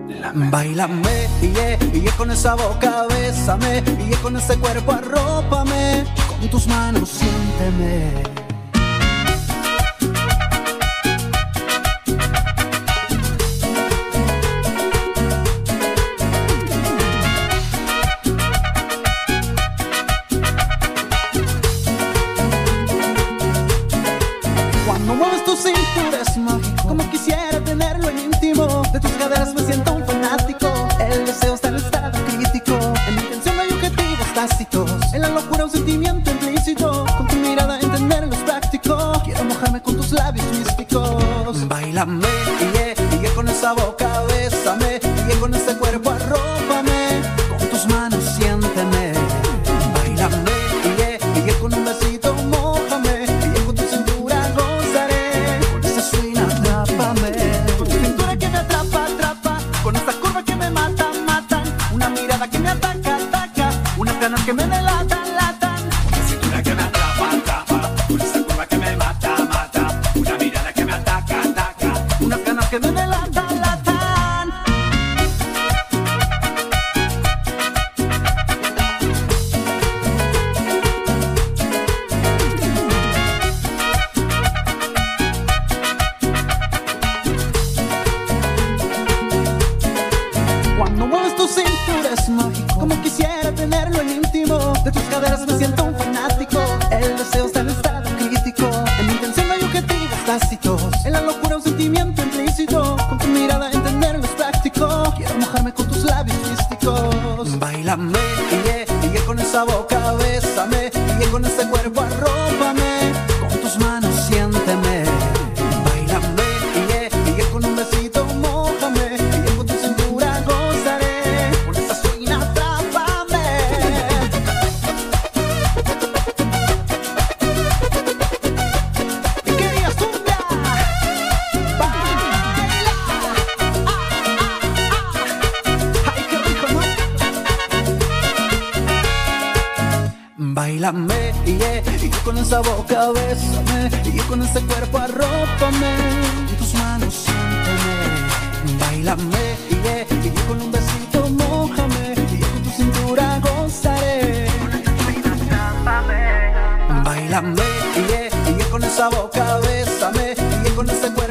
Báilame, con esa boca bésame, con ese cuerpo arrópame, con tus manos siénteme. Cuando mueves tu cintura es mágico, como quisiera tenerlo en íntimo. De tus caderas me siento un fanático, el deseo está en estado crítico. En mi intención no hay objetivos tácitos, en la locura un sentimiento implícito. Con tu mirada entender lo práctico, quiero mojarme con tus labios místicos. Báilame, con esa boca bésame, con ese cuerpo arrópame, con tus manos siénteme. Báilame, con un besito mójame, con tu cintura gozaré, con esa swing atrápame. Con tu cintura que me atrapa, atrapa, con esa curva que me mata, matan, una mirada que me ataca, ataca, unas ganas que me delatan, latan. Con tu cintura que me atrapa, atrapa, con esa curva que me mata, mata, una mirada que me ataca, ataca, unas ganas que me delatan, latan. Cuando mueves tu cintura es mágico, como quisiera tenerlo en íntimo. De tus caderas me siento un fanático, el deseo está en estado crítico. En mi intención no hay objetivos tácitos, en la locura un sentimiento implícito. Con tu mirada entender lo práctico, quiero mojarme con tus labios místicos. Báilame, con esa boca bésame, con ese cuerpo arrópame, con tus manos siénteme. Báilame, con un besito mójame, con tu cintura gozaré, con esa swing atrápame. ¿Y querías cumbia? ¡Baila! ¡Ay, qué rico, ¿no? Báilame, con esa boca bésame, con ese cuerpo arrópame, con tus manos siénteme. Báilame, con un besito mójame, con tu cintura gozaré, con esa swing atrápame. Báilame, con esa boca bésame, con ese cuerpo